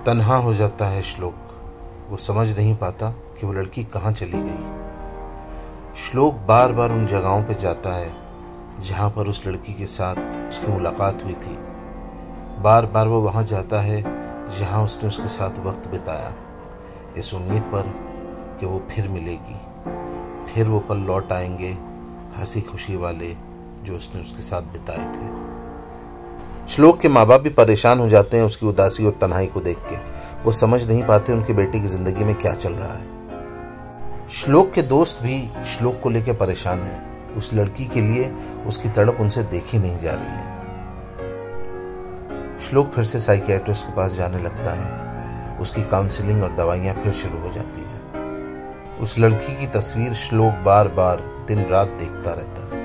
तन्हा हो जाता है श्लोक। वो समझ नहीं पाता कि वो लड़की कहाँ चली गई। श्लोक बार बार उन जगहों पर जाता है जहाँ पर उस लड़की के साथ उसकी मुलाकात हुई थी। बार बार वो वहाँ जाता है जहाँ उसने उसके साथ वक्त बिताया, इस उम्मीद पर कि वो फिर मिलेगी, फिर वो पल लौट आएंगे हंसी खुशी वाले जो उसने उसके साथ बिताए थे। श्लोक के माँ बाप भी परेशान हो जाते हैं उसकी उदासी और तन्हाई को देख के। वो समझ नहीं पाते उनके बेटे की जिंदगी में क्या चल रहा है। श्लोक के दोस्त भी श्लोक को लेकर परेशान हैं। उस लड़की के लिए उसकी तड़प उनसे देखी नहीं जा रही है। श्लोक फिर से साइकियाट्रिस्ट के पास जाने लगता है। उसकी काउंसलिंग और दवाइयां फिर शुरू हो जाती हैं। उस लड़की की तस्वीर श्लोक बार बार दिन रात देखता रहता है।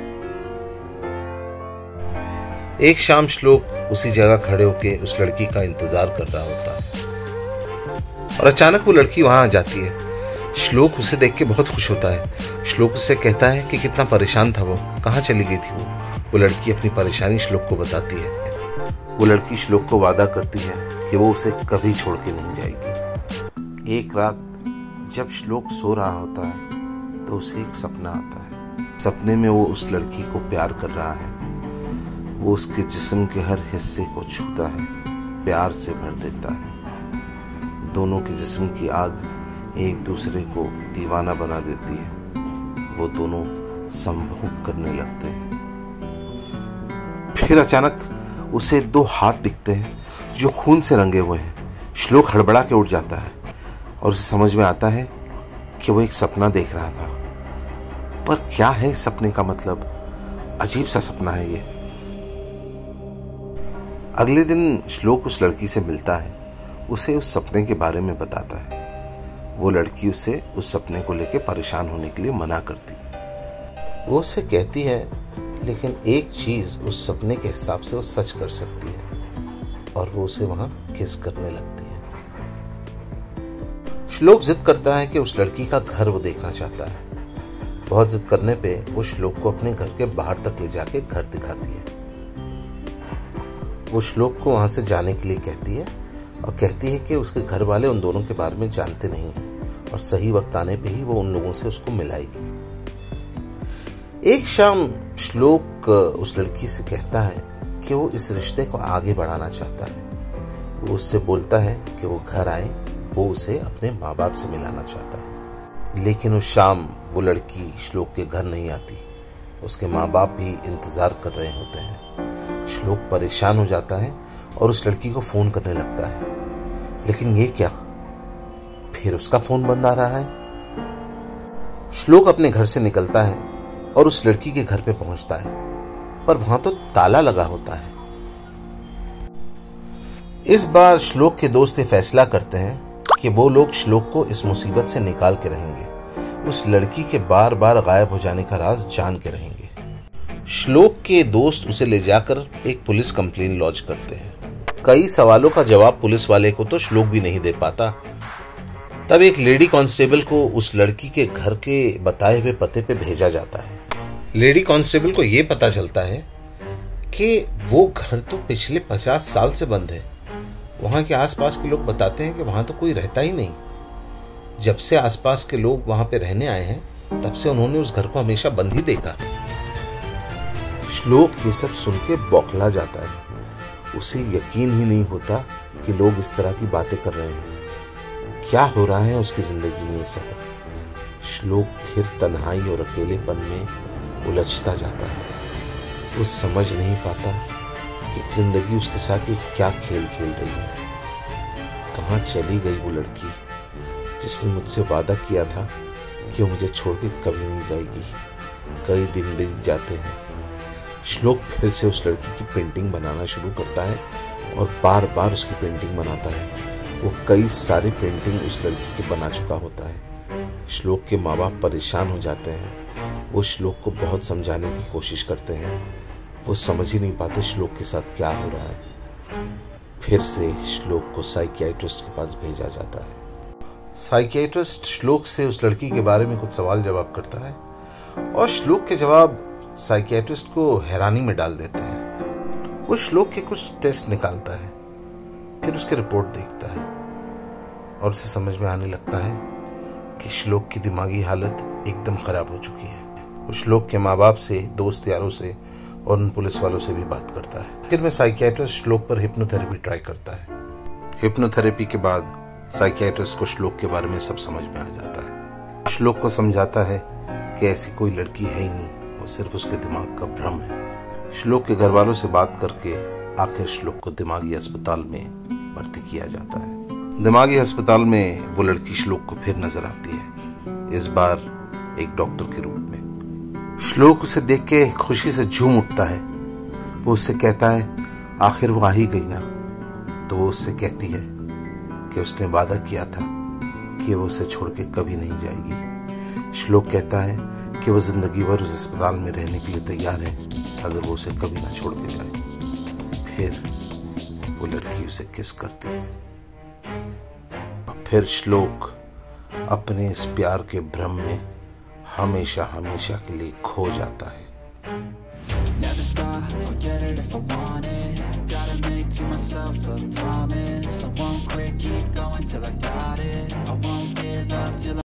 एक शाम श्लोक उसी जगह खड़े होकर उस लड़की का इंतजार कर रहा होता है और अचानक वो लड़की वहां आ जाती है। श्लोक उसे देख के बहुत खुश होता है। श्लोक उससे कहता है कि कितना परेशान था वो, कहाँ चली गई थी वो लड़की अपनी परेशानी श्लोक को बताती है। वो लड़की श्लोक को वादा करती है कि वो उसे कभी छोड़ के नहीं जाएगी। एक रात जब श्लोक सो रहा होता है तो उसे एक सपना आता है। सपने में वो उस लड़की को प्यार कर रहा है। वो उसके जिस्म के हर हिस्से को छूता है, प्यार से भर देता है। दोनों के जिस्म की आग एक दूसरे को दीवाना बना देती है। वो दोनों संभोग करने लगते हैं। फिर अचानक उसे दो हाथ दिखते हैं जो खून से रंगे हुए हैं। श्लोक हड़बड़ा के उठ जाता है और उसे समझ में आता है कि वो एक सपना देख रहा था। पर क्या है इस सपने का मतलब? अजीब सा सपना है ये। अगले दिन श्लोक उस लड़की से मिलता है, उसे उस सपने के बारे में बताता है। वो लड़की उसे उस सपने को लेकर परेशान होने के लिए मना करती है। वो उसे कहती है लेकिन एक चीज उस सपने के हिसाब से वो सच कर सकती है और वो उसे वहां किस करने लगती है। श्लोक जिद करता है कि उस लड़की का घर वो देखना चाहता है। बहुत जिद करने पे वो श्लोक को अपने घर के बाहर तक ले जाके घर दिखाती है। वो श्लोक को वहां से जाने के लिए कहती है और कहती है कि उसके घर वाले उन दोनों के बारे में जानते नहीं हैं और सही वक्त आने पे ही वो उन लोगों से उसको मिलाएगी। एक शाम श्लोक उस लड़की से कहता है कि वो इस रिश्ते को आगे बढ़ाना चाहता है। वो उससे बोलता है कि वो घर आए, वो उसे अपने माँ बाप से मिलाना चाहता है। लेकिन उस शाम वो लड़की श्लोक के घर नहीं आती। उसके माँ बाप भी इंतजार कर रहे होते हैं। श्लोक परेशान हो जाता है और उस लड़की को फोन करने लगता है। लेकिन ये क्या, फिर उसका फोन बंद आ रहा है। श्लोक अपने घर से निकलता है और उस लड़की के घर पे पहुंचता है, पर वहां तो ताला लगा होता है। इस बार श्लोक के दोस्त ये फैसला करते हैं कि वो लोग श्लोक को इस मुसीबत से निकाल के रहेंगे। उस लड़की के बार बार गायब हो जाने का राज जान के रहेंगे। श्लोक के दोस्त उसे ले जाकर एक पुलिस कंप्लेन लॉन्च करते हैं। कई सवालों का जवाब पुलिस वाले को तो श्लोक भी नहीं दे पाता। तब एक लेडी कांस्टेबल को उस लड़की के घर के बताए हुए पते पे भेजा जाता है। लेडी कांस्टेबल को यह पता चलता है कि वो घर तो पिछले 50 साल से बंद है। वहां के आसपास के लोग बताते हैं कि वहां तो कोई रहता ही नहीं। जब से आसपास के लोग वहां पे रहने आए हैं तब से उन्होंने उस घर को हमेशा बंद ही देखा। श्लोक ये सब सुन के बौखला जाता है। उसे यकीन ही नहीं होता कि लोग इस तरह की बातें कर रहे हैं। क्या हो रहा है उसकी जिंदगी में ये सब? श्लोक फिर तन्हाई और अकेलेपन में उलझता जाता है। वो समझ नहीं पाता कि जिंदगी उसके साथ ये क्या खेल खेल रही है। कहाँ चली गई वो लड़की जिसने मुझसे वादा किया था कि वो मुझे छोड़ के कभी नहीं जाएगी। कई दिन बीत जाते हैं। श्लोक फिर से उस लड़की की पेंटिंग बनाना शुरू करता है और बार बार उसकी पेंटिंग बनाता है। वो कई सारी पेंटिंग उस लड़की के बना चुका होता है। श्लोक के माँ बाप परेशान हो जाते हैं। वो श्लोक को बहुत समझाने की कोशिश करते हैं। वो समझ ही नहीं पाते श्लोक के साथ क्या हो रहा है। फिर से श्लोक को साइकियाट्रिस्ट के पास भेजा जाता है। साइकियाट्रिस्ट श्लोक से उस लड़की के बारे में कुछ सवाल जवाब करता है और श्लोक के जवाब साइकियाट्रिस्ट को हैरानी में डाल देते हैं। वो श्लोक के कुछ टेस्ट निकालता है, फिर उसकी रिपोर्ट देखता है। और उसे समझ में आने लगता है कि श्लोक की दिमागी हालत एकदम खराब हो चुकी है। वो श्लोक के माँ बाप से, दोस्त यारों से और उन पुलिस वालों से भी बात करता है। आखिर में साइकियाट्रिस्ट श्लोक पर हिप्नोथेरेपी ट्राई करता है। हिप्नोथेरेपी के बाद साइकियाट्रिस्ट को श्लोक के बारे में सब समझ में आ जाता है। श्लोक को समझाता है कि ऐसी कोई लड़की है ही नहीं, वो सिर्फ उसके दिमाग का भ्रम है। श्लोक के घर वालों से बात करके आखिर श्लोक को दिमागी अस्पताल में भर्ती किया जाता है। दिमागी अस्पताल में वो लड़की श्लोक को फिर नजर आती है, इस बार एक डॉक्टर के रूप में। श्लोक उसे देख के खुशी से झूम उठता है। वो उससे कहता है आखिर वो आ ही गई ना। तो वो उससे कहती है कि उसने वादा किया था कि वो उसे छोड़ के कभी नहीं जाएगी। श्लोक कहता है कि वो जिंदगी भर उस अस्पताल में रहने के लिए तैयार है अगर वो उसे कभी ना छोड़ के जाए। फिर वो लड़की उसे किस करती है और फिर श्लोक अपने इस प्यार के भ्रम में हमेशा हमेशा के लिए खो जाता है। Never stop, I'll get it if I want it. Gotta make to myself a promise. I won't quit, keep going till I got it. I won't give up till